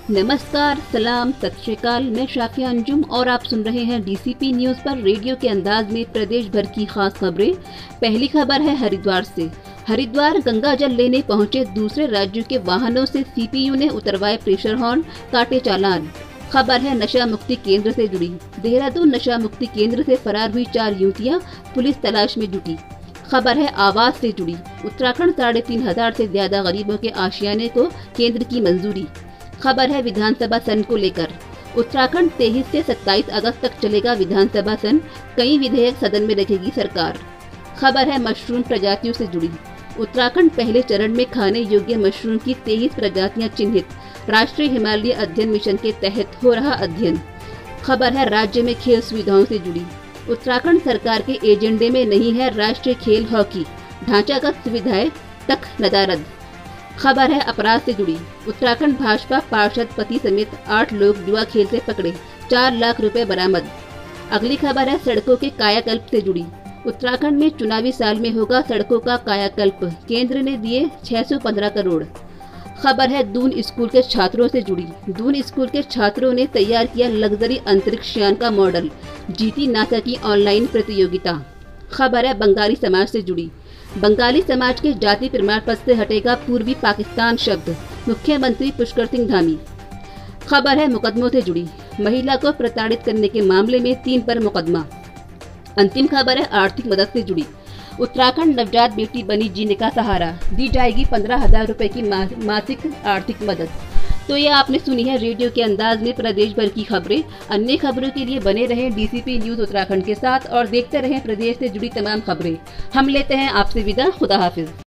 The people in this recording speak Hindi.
नमस्कार, सलाम, सत श्री अकाल। मैं शाफिया अंजुम और आप सुन रहे हैं डीसीपी न्यूज पर रेडियो के अंदाज में प्रदेश भर की खास खबरें। पहली खबर है हरिद्वार से। हरिद्वार गंगा जल लेने पहुंचे दूसरे राज्यों के वाहनों से सीपीयू ने उतरवाए प्रेशर हॉर्न, काटे चालान। खबर है नशा मुक्ति केंद्र से जुड़ी। देहरादून नशा मुक्ति केंद्र से फरार हुई 4 युवतियां पुलिस तलाश में जुटी। खबर है आवास से जुड़ी। उत्तराखंड 3,500 से ज्यादा गरीबों के आशियाने को केंद्र की मंजूरी। खबर है विधानसभा सत्र को लेकर। उत्तराखंड 23 से 27 अगस्त तक चलेगा विधानसभा सत्र। कई विधेयक सदन में रखेगी सरकार। खबर है मशरूम प्रजातियों से जुड़ी। उत्तराखंड पहले चरण में खाने योग्य मशरूम की 23 प्रजातियां चिन्हित। राष्ट्रीय हिमालय अध्ययन मिशन के तहत हो रहा अध्ययन। खबर है राज्य में खेल सुविधाओं से जुड़ी। उत्तराखंड सरकार के एजेंडे में नहीं है राष्ट्रीय खेल हॉकी। ढांचागत सुविधाएं तक नदारद। खबर है अपराध से जुड़ी। उत्तराखंड भाजपा पार्षद पति समेत 8 लोग जुआ खेलते पकड़े, 4 लाख रुपए बरामद। अगली खबर है सड़कों के कायाकल्प से जुड़ी। उत्तराखंड में चुनावी साल में होगा सड़कों का कायाकल्प। केंद्र ने दिए 615 करोड़। खबर है दून स्कूल के छात्रों से जुड़ी। दून स्कूल के छात्रों ने तैयार किया लग्जरी अंतरिक्ष यान का मॉडल, जीती नासा की ऑनलाइन प्रतियोगिता। खबर है बंगाली समाज से जुड़ी। बंगाली समाज के जाति प्रमाण पत्र से हटेगा पूर्वी पाकिस्तान शब्द, मुख्यमंत्री पुष्कर सिंह धामी। खबर है मुकदमों से जुड़ी। महिला को प्रताड़ित करने के मामले में 3 पर मुकदमा। अंतिम खबर है आर्थिक मदद से जुड़ी। उत्तराखंड नवजात बेटी बनी जीने का सहारा, दी जाएगी 15,000 रुपए की मासिक आर्थिक मदद। तो ये आपने सुनी है रेडियो के अंदाज में प्रदेश भर की खबरें। अन्य खबरों के लिए बने रहें डीसीपी न्यूज उत्तराखंड के साथ और देखते रहें प्रदेश से जुड़ी तमाम खबरें। हम लेते हैं आपसे विदा। खुदा हाफिज।